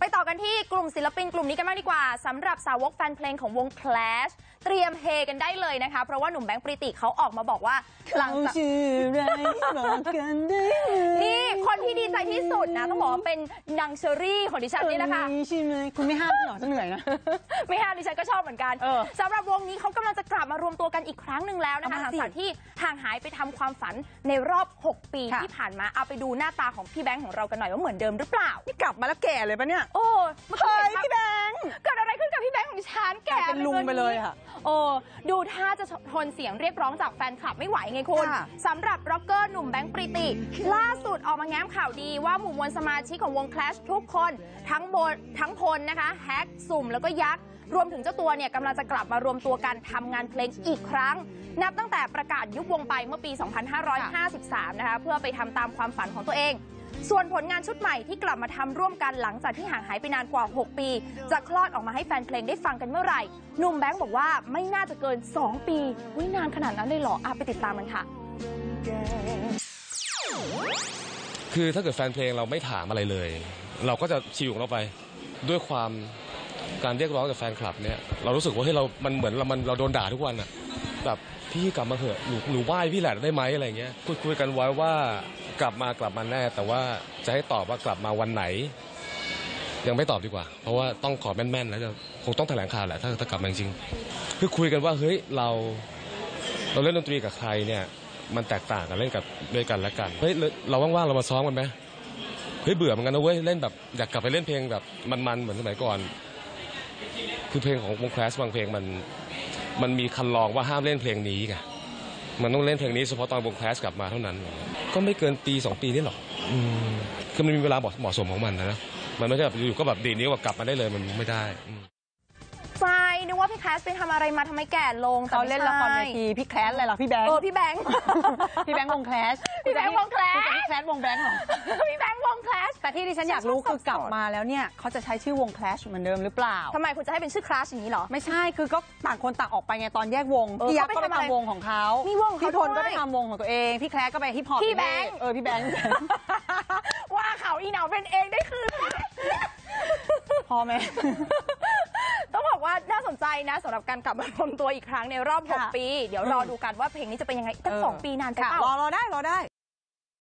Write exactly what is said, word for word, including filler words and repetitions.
ไปต่อกันที่กลุ่มศิลปินกลุ่มนี้กันบ้างดีกว่าสำหรับสาวกแฟนเพลงของวง Clash เตรียมเฮกันได้เลยนะคะเพราะว่าหนุ่มแบงค์ปริติเขาออกมาบอกว่าหลังจากนี่คนที่ดีใจที่สุดนะต้องบอกว่าเป็นนางเชอรี่ของดิฉันนี่นะคะใช่ไหมคุณไม่ห้ามหรอจะเหนื่อยนะไม่ห้ามดิฉันก็ชอบเหมือนกันสำหรับวงนี้เขากำลังจะกลับมารวมตัวกันอีกครั้งหนึ่งแล้วนะคะหลังจากที่ห่างหายไปทำความฝันในรอบหกปีที่ผ่านมาเอาไปดูหน้าตาของพี่แบงค์ของเรากันหน่อยว่าเหมือนเดิมหรือเปล่านี่กลับมาแล้วแก่เลยปะเนี่ยโอ้เฮ้ยพี่แบงค์เกิดอะไรขึ้นกับพี่แบงค์ของดิฉันแก่เป็นลุงไปเลยค่ะโอ้ดูท่าจะทนเสียงเรียกร้องจากแฟนคลับไม่ไหวไงคุณสำหรับร็อกเกอร์หนุ่มแบงค์ปริติล่าสุดออกมาแง้มข่าวดีว่าหมู่มวลสมาชิกของวง Clash ทุกคนทั้งโบทั้งพลนะคะแฮกสุ่มแล้วก็ยักษ์รวมถึงเจ้าตัวเนี่ยกำลังจะกลับมารวมตัวกันทำงานเพลงอีกครั้งนับตั้งแต่ประกาศยุบวงไปเมื่อปี สองพันห้าร้อยห้าสิบสาม นะคะเพื่อไปทำตามความฝันของตัวเองส่วนผลงานชุดใหม่ที่กลับมาทำร่วมกันหลังจากที่ห่างหายไปนานกว่าหกปีจะคลอดออกมาให้แฟนเพลงได้ฟังกันเมื่อไหร่หนุ่มแบงค์บอกว่าไม่น่าจะเกินสองปีวินานขนาดนั้นเลยเหรออ่ะไปติดตามกันค่ะคือถ้าเกิดแฟนเพลงเราไม่ถามอะไรเลยเราก็จะชิลของเราไปด้วยความการเรียกร้องจากแฟนคลับเนี่ยเรารู้สึกว่าให้เรามันเหมือนเรามันเราโดนด่าทุกวันอะแบบพี่กลับมาเถอะหนูหนูไหว้พี่แหละได้ไหมอะไรเงี้ยคุยคุยกันไว้ว่ากลับมากลับมาแน่แต่ว่าจะให้ตอบว่ากลับมาวันไหนยังไม่ตอบดีกว่าเพราะว่าต้องขอแม่นๆแล้วจะคงต้องแถลงข่าวแหละถ้าถ้ากลับมาจริงคือคุยกันว่าเฮ้ยเราเราเล่นดนตรีกับใครเนี่ยมันแตกต่างกันเล่นกับด้วยกันและกันเฮ้ยเราว่างๆเรามาซ้อมกันไหมเฮ้ยเบื่อเหมือนกันนะเว้ยเล่นแบบอยากกลับไปเล่นเพลงแบบมันๆเหมือนสมัยก่อนคือเพลงของวง Clash บางเพลงมันมันมีคันลองว่าห้ามเล่นเพลงนี้ไงมันต้องเล่นเพลงนี้เฉพาะตอนวง Clash กลับมาเท่านั้นก็ไม่เกินปีสองปีนี่หรอกคือมันมีเวลาเหมาะสมของมันนะมันไม่ใช่แบบอยู่ก็แบบดีนิ้วแบบกลับมาได้เลยมันไม่ได้ใจนึกว่าพี่แคสไปทำอะไรมาทำไมแก่ลงเขาเล่นละครเวทีพี่แคสอะไรหรอพี่แบงค์เออพี่แบงค์พี่แบงค์วงแคสพี่แบงค์วงแคสพี่แคสวงแบงค์หรอพี่แบงค์วงแคสแต่ที่ดิฉันอยากรู้คือกลับมาแล้วเนี่ยเขาจะใช้ชื่อวงแคลชเหมือนเดิมหรือเปล่าทำไมคุณจะให้เป็นชื่อคลาสอย่างนี้เหรอไม่ใช่คือก็ต่างคนต่างออกไปไงตอนแยกวงพี่ยักษ์ก็ไปทำวงของเขาพี่พลก็ไปทำวงของตัวเองพี่แคลชก็ไปฮิปฮอปพี่แบงค์เออพี่แบงค์ว่าเขาอีเหนาเป็นเองได้คืนพอไหมต้องบอกว่าน่าสนใจนะสำหรับการกลับมารวมตัวอีกครั้งในรอบหกปีเดี๋ยวรอดูกันว่าเพลงนี้จะเป็นยังไงตั้งสองปีนานไปเปล่ารอรอได้รอได้